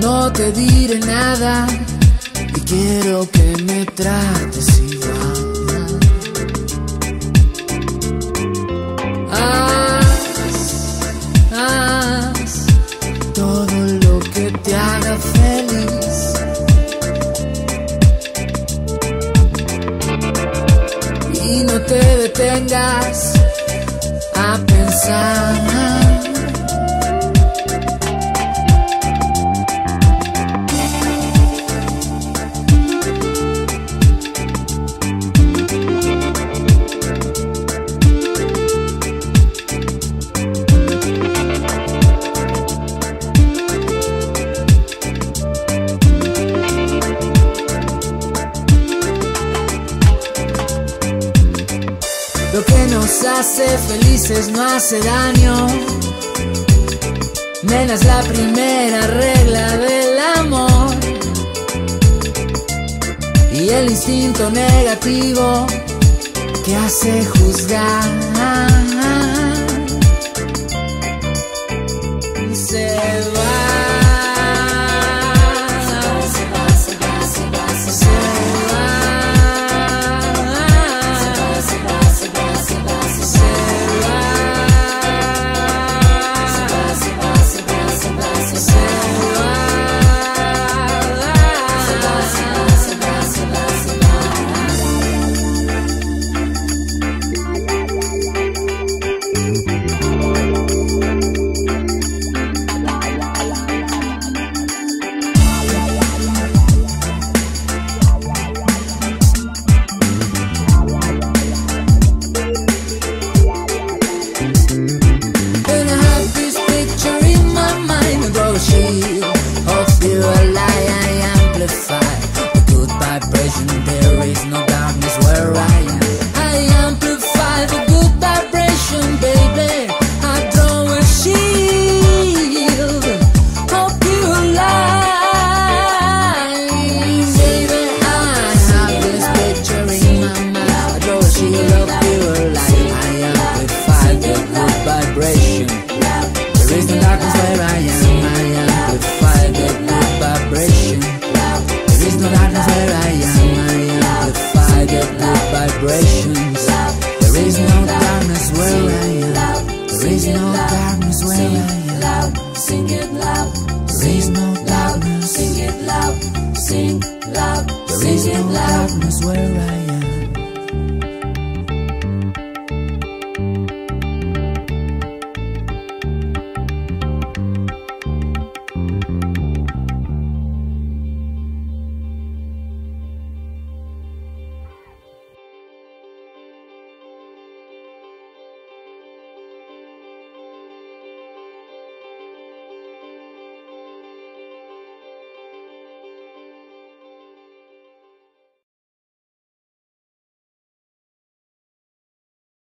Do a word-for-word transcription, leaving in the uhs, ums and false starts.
no te diré nada y quiero que me trates igual. Haz, haz todo lo que te haga feliz. Y no te detengas a pensar. Lo que nos hace felices no hace daño. Nena, es la primera regla del amor. Y el instinto negativo que hace juzgar se va. There is no darkness where I am. I amplify the good vibration, baby. I throw a shield of pure light, baby. I have this picture in my mind. I throw a shield of pure light. I amplify the good vibration. There is no darkness where I am. I amplify the good vibration. There is no darkness where I am. Get good vibrations. There is no darkness where I am. There is no darkness where I am. Sing it loud, there is no darkness. Sing it loud, sing loud. There is no darkness where I am.